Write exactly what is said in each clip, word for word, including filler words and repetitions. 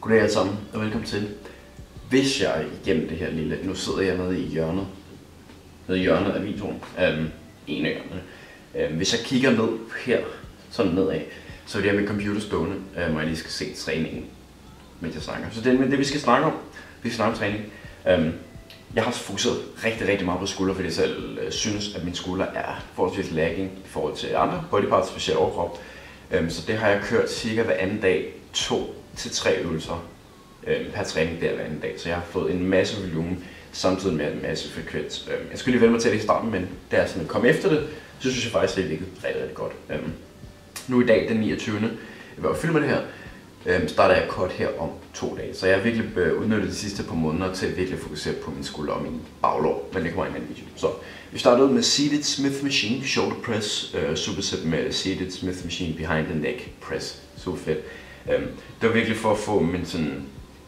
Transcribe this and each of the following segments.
Goddag alle sammen, og velkommen til. Hvis jeg igennem det her lille, nu sidder jeg nede i hjørnet, nede i hjørnet af videoen, um, en af hjørnerne. Um, hvis jeg kigger ned her, sådan nedad, så er det her med computer stående, um, og jeg lige skal se træningen, mens jeg snakker. Så det er det, vi skal snakke om. Vi skal snakke om træning. Um, jeg har fokuseret rigtig, rigtig meget på skulder, fordi jeg selv uh, synes, at min skulder er forholdsvis lagging i forhold til andre bodyparts, specielt overkrop. Um, så det har jeg kørt cirka hver anden dag, to til tre øvelser øh, per træning der hver anden dag. Så jeg har fået en masse volumen, samtidig med en masse frekvens. Øh, jeg skulle lige vende mig til det i starten, men da jeg sådan kom efter det, så synes jeg faktisk, at det virkede rigtig, rigtig godt. Øh, nu i dag, den niogtyvende hvor jeg filmer det her, øh, starter jeg kort her om to dage. Så jeg har virkelig øh, udnyttet de sidste par måneder til at virkelig fokusere på min skulder og min baglår, men det kommer i en anden video. Så vi startede med Seated Smith Machine Shoulder Press, øh, superset med Seated Smith Machine Behind the Neck Press. Super fedt. Um, det var virkelig for at få min sådan,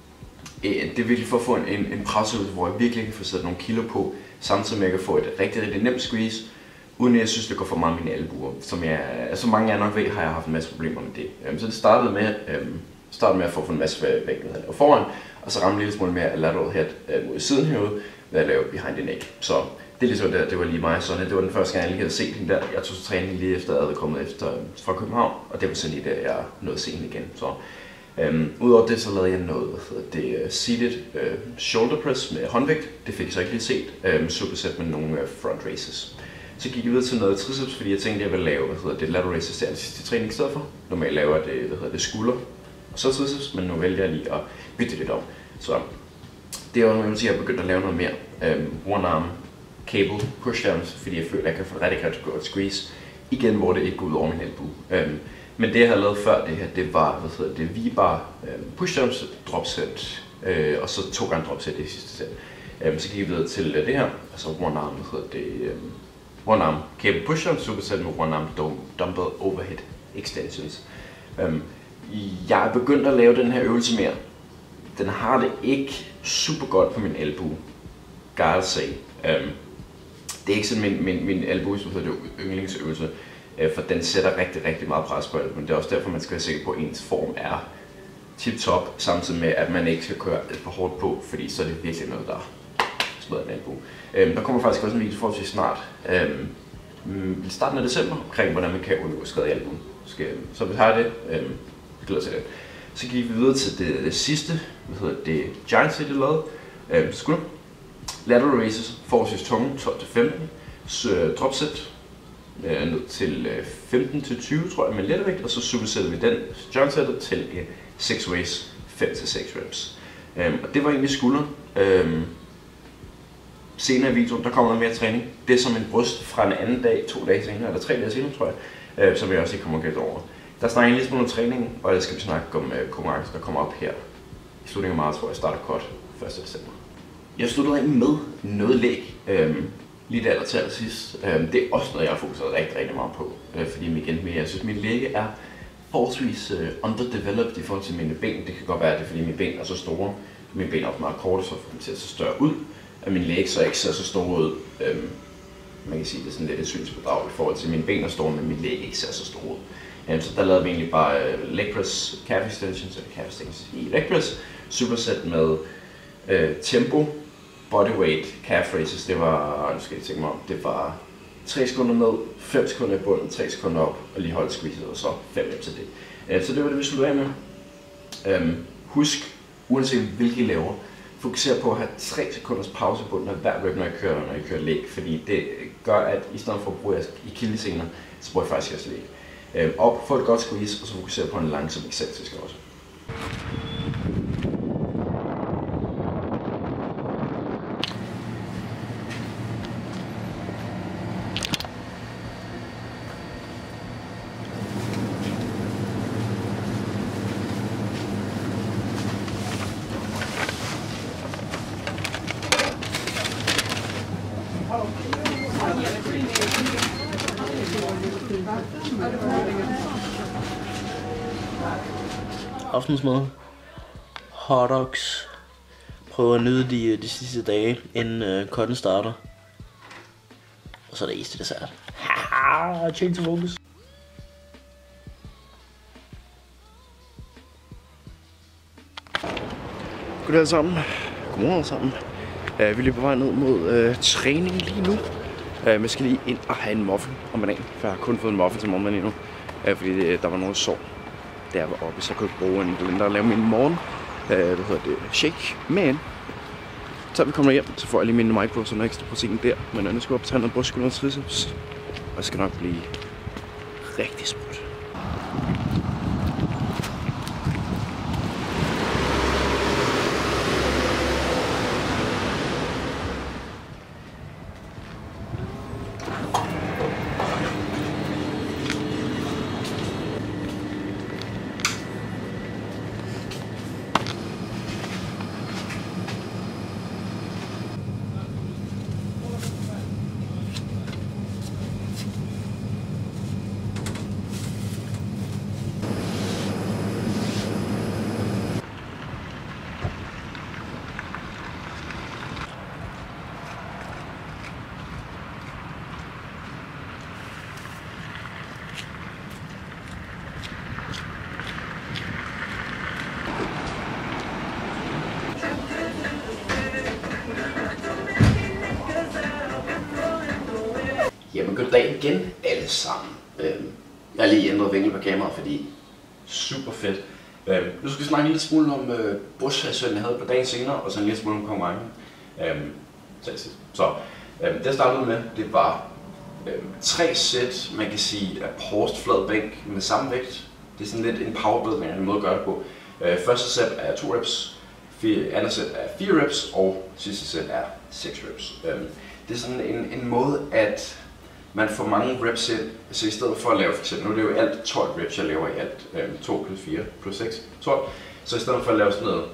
det er virkelig for at få en, en, en presseøvelse, hvor jeg virkelig kan få sat nogle kilo på, samtidig med at jeg kan få et rigtig, rigtig nemt squeeze, uden at jeg synes, det går for meget af mine albuer. Som jeg, altså mange af jer nok ved, har jeg haft en masse problemer med det. Um, så det startede med, um, startede med at få en masse vægt med at foran, og så ramme en lille smule mere lateral head uh, mod siden herude, ved at lave behind the neck. Så det er ligesom det, det var lige mig sådan, det var den første gang, jeg lige havde set hende der. Jeg tog til træning lige efter, at jeg havde kommet efter, fra København, og det var så lige der, jeg nåede at se hende igen. Så, øhm, udover det, så lavede jeg noget, hvad hedder det, uh, seated uh, shoulder press med håndvægt. Det fik jeg så ikke lige set, um, superset med nogle uh, front raises. Så gik jeg videre til noget triceps, fordi jeg tænkte, at jeg ville lave, hvad hedder det, lateral raises der sidste træning i stedet for. Normalt laver jeg det, hvad hedder det, skulder, og så triceps, men nu vælger jeg lige at bytte lidt om. Så det er jo, jeg vil sige, at jeg er begyndt at lave noget mere. Um, one arm cable pushdowns, fordi jeg føler, at jeg kan få et rigtig, rigtig godt squeeze igen, hvor det ikke går ud over min albue. Um, men det jeg havde lavet før det her, det var, hvad hedder det, V-bar um, pushdowns, dropset, uh, og så to gange dropset i sidste sæt. Um, så gik jeg videre til uh, det her, og så one arm, hvad hedder det, um, one arm cable pushdowns, superset med one arm dumbbell overhead extensions. Um, jeg er begyndt at lave den her øvelse mere. Den har det ikke super godt på min albue, gotta say. Um, det er ikke sådan min, min, min albue, som hedder det yndlingsøvelse, øh, for den sætter rigtig, rigtig meget pres på albuen. Det er også derfor, man skal være sikker på, at ens form er tip-top, samtidig med, at man ikke skal køre alt for hårdt på, fordi så er det virkelig noget, der smadrer en albue. Um, der kommer faktisk også en video forholdsvis snart, um, i starten af december, omkring hvordan man kan undgå skade i albuen. Så hvis har det, um, glæder til det. Så gik vi videre til det, det sidste, hvad hedder det, giant set, jeg lavede, um, skulder. Lateral raises, forholdsvis tunge, tolv til femten, så dropset øh, ned til øh, femten til tyve, tror jeg, med lettervægt, og så supersætter vi den giant-sættet til øh, seks ways, fem til seks reps. Um, og det var egentlig skulder. Um, senere i videoen, der kommer der mere træning. Det er som en bryst fra en anden dag, to dage senere, eller tre dage senere, tror jeg, øh, som jeg også ikke kommer galt over. Der snakker jeg lige smule om træning, og der skal vi snakke om øh, konkurrencen, der kommer op her i slutningen af marts, hvor jeg starter kort første december. Jeg sluttede egentlig med noget læg, øhm, lige der aller til allersidst. Øhm, det er også noget, jeg har fokuseret rigtig, rigtig meget på, øh, fordi igen, jeg synes, mine læge er forholdsvis øh, underdeveloped i forhold til mine ben. Det kan godt være, at det er, fordi mine ben er så store. Mine ben er også meget korte, så får dem til at se større ud. Og min læge så ikke ser så store ud. Øhm, man kan sige, det er sådan lidt et synsbedrag i forhold til, at mine ben er store, men min læge ikke ser så store ud. Øhm, så der lavede vi egentlig bare øh, leg press, calf extensions, eller calf extensions i leg press, superset med øh, tempo. Bodyweight calf raises, det var, nu skal jeg tænke mig om, det var tre sekunder ned, fem sekunder i bunden, tre sekunder op, og lige holde squeezet, og så fem til det. Så det var det, vi sluttede af med. Um, husk, uanset hvilket I laver, fokuser på at have tre sekunders pause på bunden af hver rep, når I kører, når I kører leg, fordi det gør, at i stedet for at bruge jeres akillessener, så bruger I faktisk jeres leg. Um, op, få et godt squeeze, og så fokuser på en langsom excentrisk også. Aftensmad, hotdogs, prøver at nyde de, de sidste dage, inden uh, cutten starter. Og så er der is til dessert. Haha, change to focus. Goddag alle sammen. Godmorgen alle sammen. Uh, vi er lige på vej ned mod uh, træning lige nu. Uh, vi skal lige ind og have en muffin om banan, for jeg har kun fået en muffin til morgenmad lige nu. Uh, fordi det, der var nogen, der sov der var oppe, så jeg kunne ikke bruge en blender og lave min morgen. Uh, hvad hedder det? Shake. Men så vi kommer hjem, så får jeg lige min micro, så noget ekstra protein der. Men nu skal jeg op og tage noget brystskulder og triceps. Og jeg skal nok blive rigtig sprudt. Jamen goddag igen alle sammen. Øhm, jeg har lige ændret vinkel på kameraet, fordi super fedt. Øhm, nu skal vi snakke en lille smule om øh, brystsessionen, jeg havde på dagen senere, og så en lille smule om konkurrencen. Øhm, så øhm, det jeg startede med, det var øhm, tre sæt, man kan sige, af paused flad bænk med samme vægt. Det er sådan lidt en powerbuilding, en måde at gøre det på. Øh, første sæt er to reps, fire, andet sæt er fire reps, og sidste sæt er seks reps. Øhm, det er sådan en, en måde, at man får mange reps ind, så i stedet for at lave, for eksempel, nu er det jo alt tolv reps, jeg laver i alt, øhm, to plus fire plus seks, tolv, så i stedet for at lave sådan noget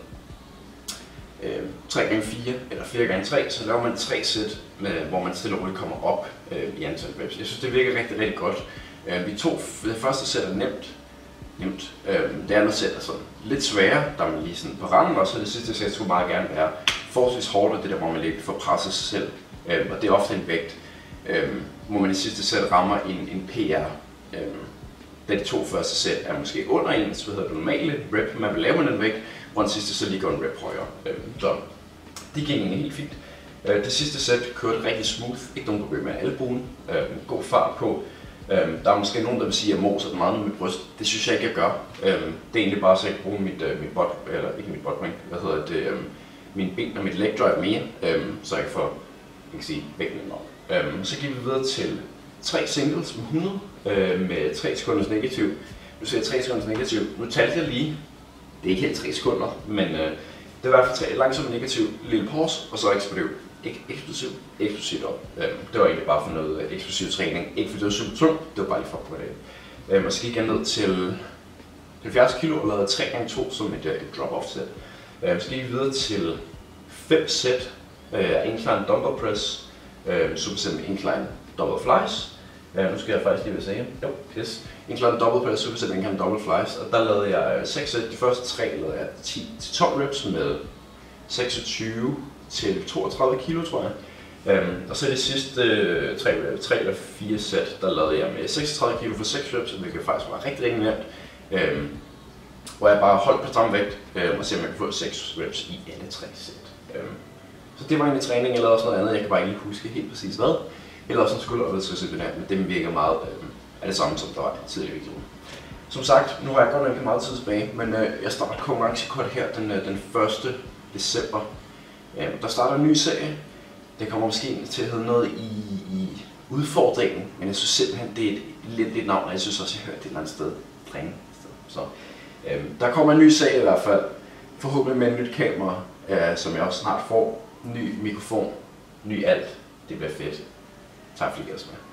øhm, tre gange fire eller fire gange tre, så laver man tre sæt, med, hvor man stille og roligt kommer op øhm, i antal reps. Jeg synes, det virker rigtig, rigtig godt. Øhm, vi to, det første sæt er nemt, nemt. Øhm, det andet sæt er sådan lidt sværere, der er man lige sådan på randen, og så det sidste sæt skulle meget gerne være forholdsvis hårdt, og det der, hvor man lidt får presset sig selv, øhm, og det er ofte en vægt. Øhm, hvor man i sidste sæt rammer en, en P R. Øhm, da de to første sæt er måske under ens, hvad hedder det, normale rep, man vil lave med den vægt, hvor den sidste så lige går en rep højere. Øhm, så det gik egentlig helt fint. Øh, det sidste sæt kørte rigtig smooth, ikke nogen problem med albuen, øhm, god fart på. Øhm, der er måske nogen, der vil sige, at jeg moser meget med mit bryst. Det synes jeg ikke, jeg gør. Øhm, det er egentlig bare, så jeg kan bruge mit, øh, mit bot, eller ikke mit botring, hvad hedder det, øhm, mine ben og mit leg drive mere, øhm, så jeg får, jeg kan sige, vægten nok. Um, så gik vi videre til tre singles med hundrede øh, med tre sekunders negativ. Nu ser jeg tre sekunders negativ. Nu talte jeg lige. Det er ikke helt tre sekunder, men øh, det var i hvert fald tre langsomt negativ, lille pause, og så eksplosiv. Ikke eksplosiv, eksplosivt op. Um, det var egentlig bare for noget uh, eksplosiv træning. Ikke fordi det var super tungt, det var bare lige for på det. Um, og så gik jeg ned til halvfjerds kilo og lavede tre gange to som et, et drop-off sæt. Um, så gik vi videre til fem sæt af uh, incline dumbbell press. Uh, superset incline double flies. Uh, nu skal jeg faktisk lige vil sige, jo, yes. Incline double press, superset incline double flies, og der lavede jeg seks sæt. De første tre lavede jeg ti til tolv reps med seksogtyve til toogtredive kilo, tror jeg. Um, og så de sidste uh, tre, tre eller fire sæt, der lavede jeg med seksogtredive kilo for seks reps, hvilket faktisk var rigtig, rigtig nemt. Um, hvor jeg bare holdt på samme vægt, um, og se om jeg kunne få seks reps i alle tre sæt. Um, Så det var egentlig træning, eller også noget andet, jeg kan bare ikke lige huske helt præcis hvad. Eller også en skulderøvelse, men dem virker meget øh, af det samme, som der var tidligere i videoen. Som sagt, nu har jeg godt nok ikke meget tid tilbage, men øh, jeg starter konkurrencekort her den, øh, den første december. Øh, der starter en ny serie. Det kommer måske til at hedde noget i, i udfordringen, men jeg synes simpelthen, det er et lidt lidt navn, og jeg synes også, jeg har hørt det et eller andet sted. Træning. Så øh, der kommer en ny serie i hvert fald. Forhåbentlig med et nyt kamera, øh, som jeg også snart får. Ny mikrofon, ny alt. Det bliver fedt. Tak fordi I gav os med.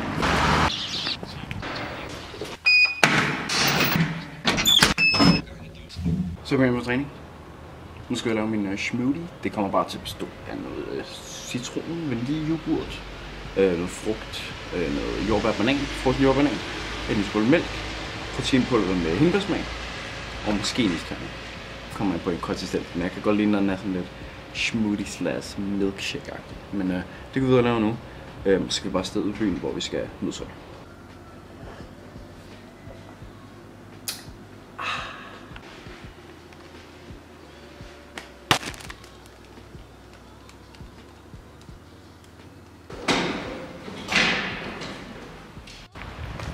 Så går jeg på træning. Nu skal jeg lave min uh, smoothie. Det kommer bare til at bestå af noget uh, citron, vanilje, yoghurt, uh, noget frugt, uh, noget jordbær, banan, frossen jordbær, banan, en skål mælk, proteinpulver med hindbærsmag og måske en iskerne. Kommer jeg på en konsistent, men jeg kan godt lide, når den er sådan lidt smoothie slash milkshake-agtig. Men uh, det kan vi videre lave nu. Um, så skal vi bare afsted ud i byen, hvor vi skal nyde sol.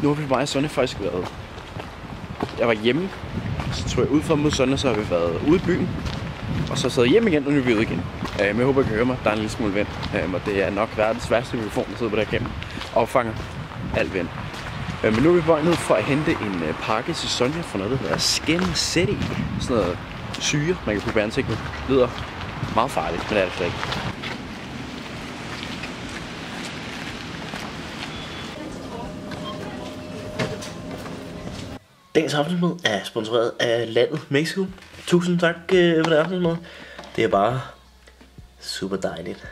Nu har vi mig og Sonja faktisk været... Jeg var hjemme, så tog jeg ud fra mod Sonja, så har vi været ude i byen. Og så sad jeg hjem igen, og nu er vi ude igen. Men jeg håber, I kan høre mig. Der er en lille smule vind. Og det er nok verdens værste mikrofon, der sidder på der igennem. Og fanger alt vind. Men nu er vi på vej ned for at hente en pakke til Sonja fra noget, der hedder Skin City. Sådan noget syre, man kan putte på ansigtet. Det lyder meget farligt, men det er det slet ikke. Dagens aftensmad er sponsoreret af landet Mexico. Tusind tak øh, for det aftensmad. Det er bare super dejligt.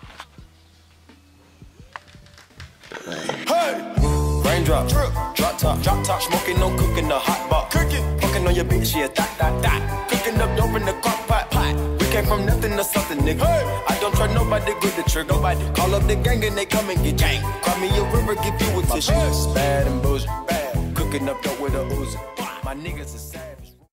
Hey! Raindrop, drip, drop top, drop top, smoking, no cooking, the hot pot, cooking, fucking on your bitch, yeah, that, that, that, cooking up dope in the crock pot, pot. We came from nothing to something, nigga. Hey! I don't try nobody, good the trick, nobody. Call up the gang and they come and get gang. Cry me a river, give you a tissue. Bad and bullshit, bad, cooking up dope with a Uzi. My niggas are savage.